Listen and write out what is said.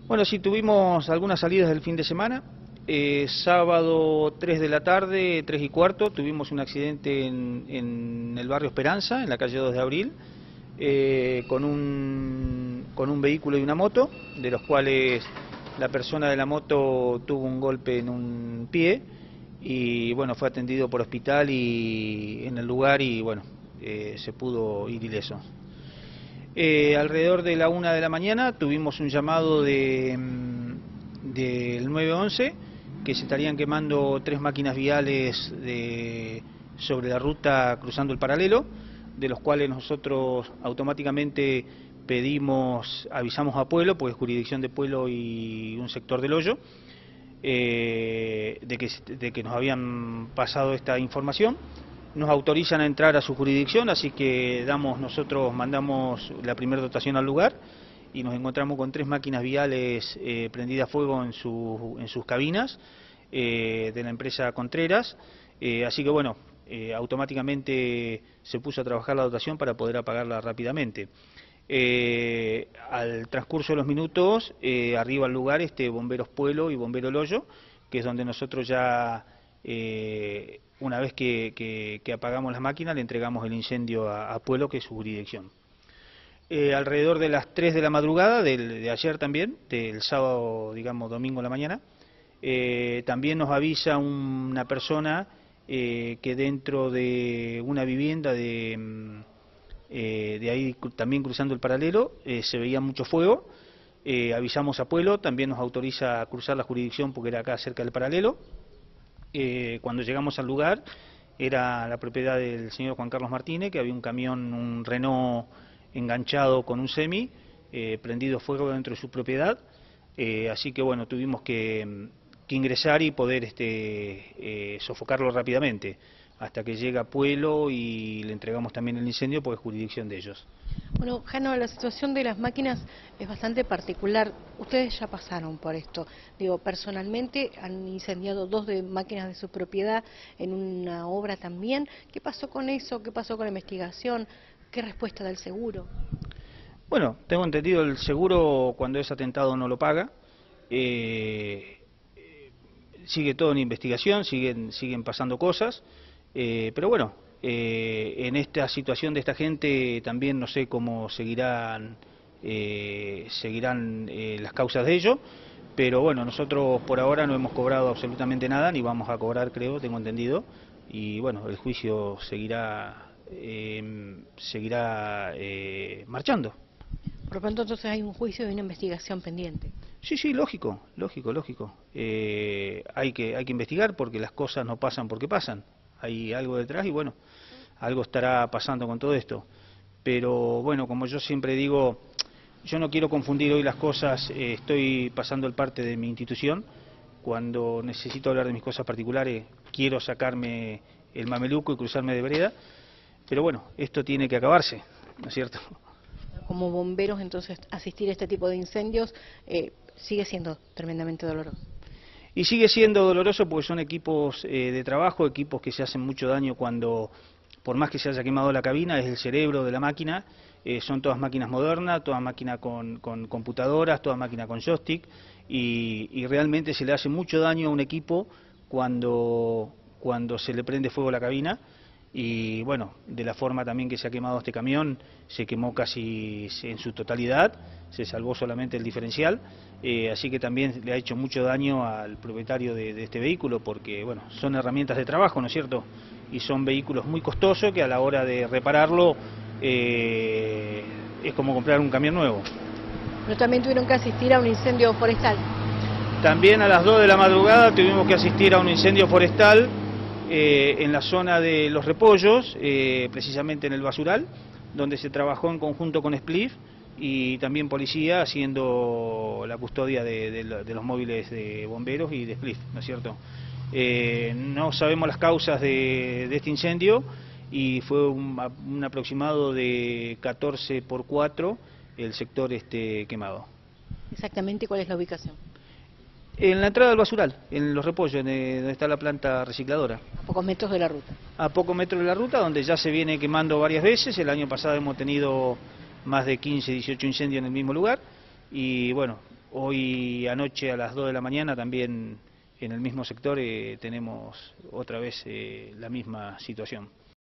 Bueno, sí, tuvimos algunas salidas del fin de semana. Sábado 3 de la tarde, 3 y cuarto, tuvimos un accidente en el barrio Esperanza, en la calle 2 de Abril, con un vehículo y una moto, de los cuales la persona de la moto tuvo un golpe en un pie y bueno, fue atendido por hospital y en el lugar y bueno, se pudo ir ileso. Alrededor de la 1 de la mañana tuvimos un llamado del 911 que se estarían quemando 3 máquinas viales sobre la ruta cruzando el paralelo, de los cuales nosotros automáticamente avisamos a Pueblo, porque es jurisdicción de Pueblo y un sector del Hoyo, de que nos habían pasado esta información. Nos autorizan a entrar a su jurisdicción, así que nosotros mandamos la primera dotación al lugar y nos encontramos con 3 máquinas viales prendidas a fuego en sus cabinas de la empresa Contreras, así que bueno, automáticamente se puso a trabajar la dotación para poder apagarla rápidamente. Al transcurso de los minutos, arriba al lugar Bomberos Pueblo y Bombero El Hoyo, que es donde nosotros ya, una vez que apagamos las máquinas, le entregamos el incendio a Pueblo, que es su jurisdicción. Alrededor de las 3 de la madrugada, de ayer también, del sábado, digamos, domingo en la mañana, también nos avisa una persona que dentro de una vivienda de ahí también cruzando el paralelo se veía mucho fuego. Avisamos a Pueblo, también nos autoriza a cruzar la jurisdicción porque era acá cerca del paralelo. Cuando llegamos al lugar era la propiedad del señor Juan Carlos Martínez, que había un camión, un Renault enganchado con un semi, prendido fuego dentro de su propiedad, así que bueno, tuvimos que ingresar y poder sofocarlo rápidamente, hasta que llega Pueblo y le entregamos también el incendio porque es jurisdicción de ellos. Bueno, Jano, la situación de las máquinas es bastante particular. Ustedes ya pasaron por esto. Digo, personalmente han incendiado 2 máquinas de su propiedad en una obra también. ¿Qué pasó con eso? ¿Qué pasó con la investigación? ¿Qué respuesta da el seguro? Bueno, tengo entendido el seguro cuando es atentado no lo paga. Sigue todo en investigación, siguen pasando cosas. Pero bueno, en esta situación de esta gente también no sé cómo seguirán las causas de ello, pero bueno, nosotros por ahora no hemos cobrado absolutamente nada, ni vamos a cobrar, creo, tengo entendido, y bueno, el juicio seguirá marchando. Por lo tanto, entonces hay un juicio y una investigación pendiente. Sí, lógico. Hay que investigar porque las cosas no pasan porque pasan. Hay algo detrás y bueno, algo estará pasando con todo esto. Pero bueno, como yo siempre digo, yo no quiero confundir hoy las cosas, estoy pasando el parte de mi institución. Cuando necesito hablar de mis cosas particulares, quiero sacarme el mameluco y cruzarme de vereda. Pero bueno, esto tiene que acabarse, ¿no es cierto? Como bomberos, entonces, asistir a este tipo de incendios sigue siendo tremendamente doloroso. Y sigue siendo doloroso porque son equipos de trabajo, equipos que se hacen mucho daño cuando, por más que se haya quemado la cabina, es el cerebro de la máquina, son todas máquinas modernas, todas máquinas con computadoras, todas máquinas con joystick, y realmente se le hace mucho daño a un equipo cuando se le prende fuego la cabina. Y bueno, de la forma también que se ha quemado este camión, se quemó casi en su totalidad, se salvó solamente el diferencial, así que también le ha hecho mucho daño al propietario de este vehículo, porque bueno, son herramientas de trabajo, ¿no es cierto? Y son vehículos muy costosos que a la hora de repararlo es como comprar un camión nuevo. Pero también tuvieron que asistir a un incendio forestal. También a las 2 de la madrugada tuvimos que asistir a un incendio forestal en la zona de Los Repollos, precisamente en el basural, donde se trabajó en conjunto con SPLIF y también policía haciendo la custodia de los móviles de bomberos y de SPLIF, ¿no es cierto? No sabemos las causas de este incendio y fue un aproximado de 14×4 el sector quemado. Exactamente, ¿cuál es la ubicación? En la entrada del basural, en Los Repollos, donde está la planta recicladora. A pocos metros de la ruta. A pocos metros de la ruta, donde ya se viene quemando varias veces. El año pasado hemos tenido más de 15, 18 incendios en el mismo lugar. Y bueno, Hoy anoche a las 2 de la mañana también en el mismo sector tenemos otra vez la misma situación.